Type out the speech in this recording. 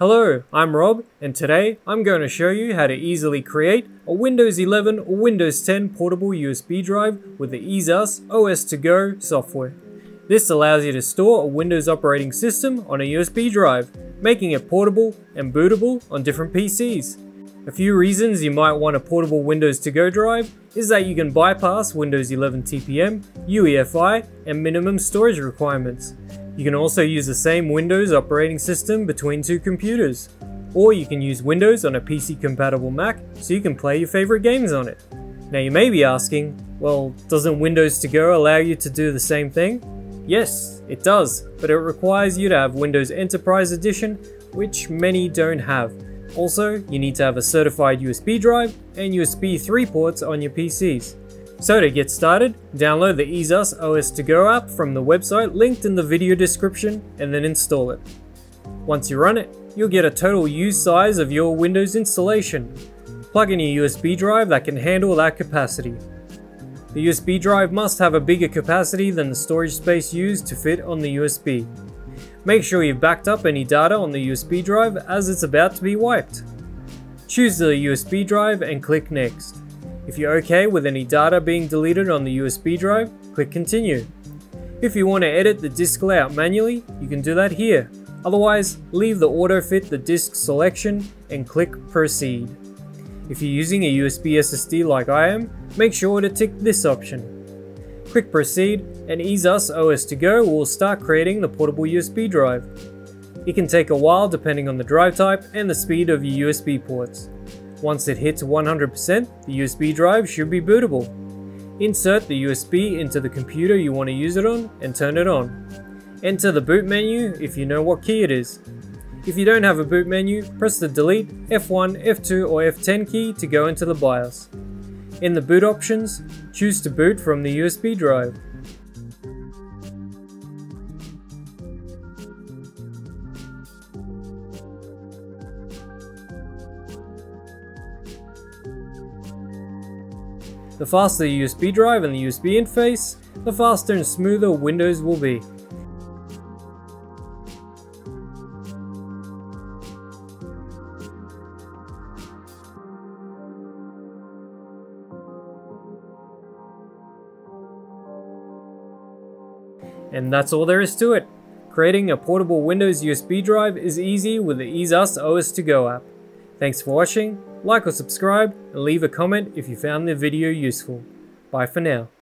Hello, I'm Rob, and today I'm going to show you how to easily create a Windows 11 or Windows 10 portable USB drive with the EaseUS OS2Go software. This allows you to store a Windows operating system on a USB drive, making it portable and bootable on different PCs. A few reasons you might want a portable Windows to Go drive is that you can bypass Windows 11 TPM, UEFI, and minimum storage requirements. You can also use the same Windows operating system between two computers. Or you can use Windows on a PC compatible Mac so you can play your favorite games on it. Now you may be asking, well, doesn't Windows to Go allow you to do the same thing? Yes, it does, but it requires you to have Windows Enterprise Edition, which many don't have. Also, you need to have a certified USB drive and USB 3 ports on your PCs. So to get started, download the EaseUS OS2Go app from the website linked in the video description and then install it. Once you run it, you'll get a total use size of your Windows installation. Plug in a USB drive that can handle that capacity. The USB drive must have a bigger capacity than the storage space used to fit on the USB. Make sure you've backed up any data on the USB drive as it's about to be wiped. Choose the USB drive and click Next. If you're okay with any data being deleted on the USB drive, click Continue. If you want to edit the disk layout manually, you can do that here. Otherwise, leave the Auto Fit the Disk selection and click Proceed. If you're using a USB SSD like I am, make sure to tick this option. Click Proceed and EaseUS OS2Go will start creating the portable USB drive. It can take a while depending on the drive type and the speed of your USB ports. Once it hits 100%, the USB drive should be bootable. Insert the USB into the computer you want to use it on and turn it on. Enter the boot menu if you know what key it is. If you don't have a boot menu, press the Delete, F1, F2 or F10 key to go into the BIOS. In the boot options, choose to boot from the USB drive. The faster the USB drive and the USB interface, the faster and smoother Windows will be. And that's all there is to it. Creating a portable Windows USB drive is easy with the EaseUS OS2Go app. Thanks for watching, like or subscribe, and leave a comment if you found the video useful. Bye for now.